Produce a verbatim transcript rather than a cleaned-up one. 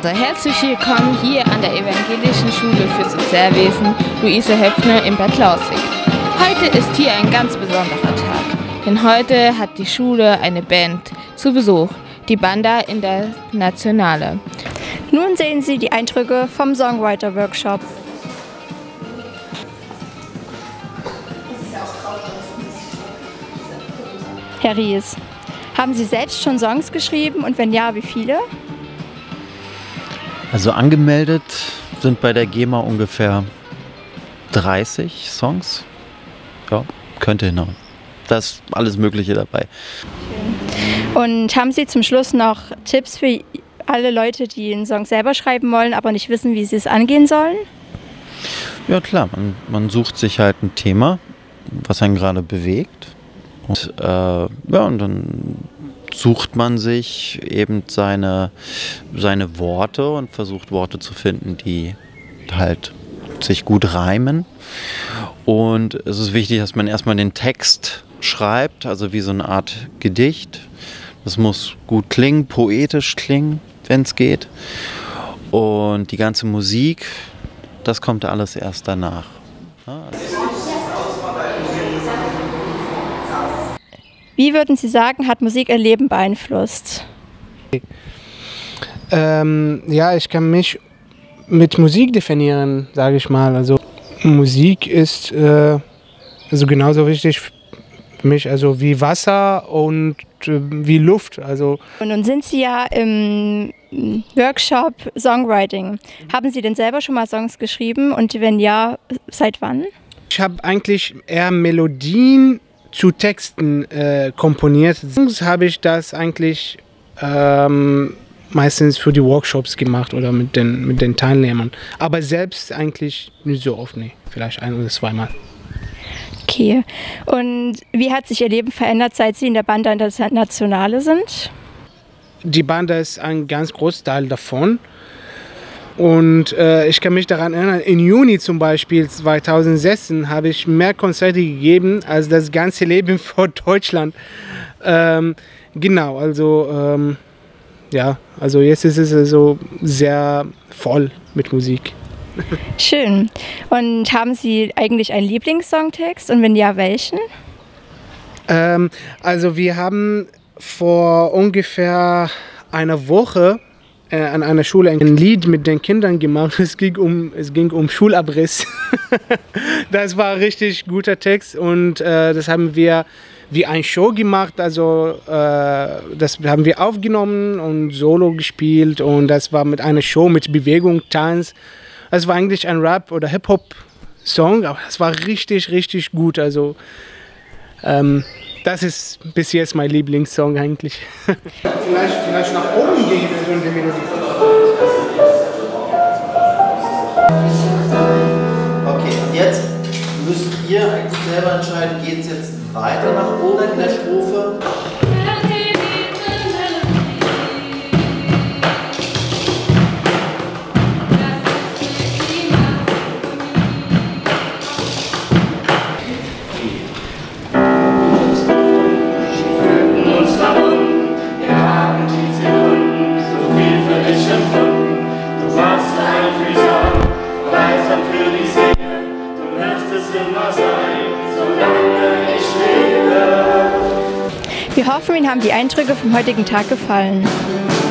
Also herzlich willkommen hier an der Evangelischen Schule für Sozialwesen Luise Höpfner in Bad Lausick. Heute ist hier ein ganz besonderer Tag, denn heute hat die Schule eine Band zu Besuch, die Banda Internationale. Nun sehen Sie die Eindrücke vom Songwriter-Workshop. Herr Ries, haben Sie selbst schon Songs geschrieben und wenn ja, wie viele? Also angemeldet sind bei der GEMA ungefähr dreißig Songs. Ja, könnte hinhauen. Da ist alles Mögliche dabei. Und haben Sie zum Schluss noch Tipps für alle Leute, die einen Song selber schreiben wollen, aber nicht wissen, wie sie es angehen sollen? Ja klar, man, man sucht sich halt ein Thema, was einen gerade bewegt. Und, äh, ja, und dann sucht man sich eben seine, seine Worte und versucht Worte zu finden, die halt sich gut reimen. Und es ist wichtig, dass man erstmal den Text schreibt, also wie so eine Art Gedicht. Das muss gut klingen, poetisch klingen, wenn es geht. Und die ganze Musik, das kommt alles erst danach. Ja. Wie würden Sie sagen, hat Musik Ihr Leben beeinflusst? Ähm, ja, ich kann mich mit Musik definieren, sage ich mal. Also Musik ist äh, also genauso wichtig für mich, also wie Wasser und äh, wie Luft. Also und nun sind Sie ja im Workshop Songwriting. Haben Sie denn selber schon mal Songs geschrieben und wenn ja, seit wann? Ich habe eigentlich eher Melodien zu Texten äh, komponiert. Sonst habe ich das eigentlich ähm, meistens für die Workshops gemacht oder mit den, mit den Teilnehmern. Aber selbst eigentlich nicht so oft, nee. Vielleicht ein oder zweimal. Okay. Und wie hat sich Ihr Leben verändert, seit Sie in der Banda Internationale sind? Die Banda ist ein ganz Großteil davon. Und äh, ich kann mich daran erinnern, im Juni zum Beispiel zweitausendsechzehn habe ich mehr Konzerte gegeben als das ganze Leben vor Deutschland. Ähm, genau, also ähm, ja, also jetzt ist es also sehr voll mit Musik. Schön. Und haben Sie eigentlich einen Lieblingssongtext und wenn ja, welchen? Ähm, also wir haben vor ungefähr einer Woche äh, an einer Schule ein Lied mit den Kindern gemacht. Es ging um, es ging um Schulabriss. Das war ein richtig guter Text und äh, das haben wir wie ein Show gemacht. Also äh, das haben wir aufgenommen und Solo gespielt und das war mit einer Show mit Bewegung, Tanz. Es war eigentlich ein Rap- oder Hip-Hop-Song, aber es war richtig, richtig gut. Also ähm, das ist bis jetzt mein Lieblingssong eigentlich. Vielleicht, vielleicht nach oben gehen, so in der Melodie. Okay, und jetzt müsst ihr eigentlich selber entscheiden, geht es jetzt weiter nach oben in der Strophe? Wir hoffen, Ihnen haben die Eindrücke vom heutigen Tag gefallen.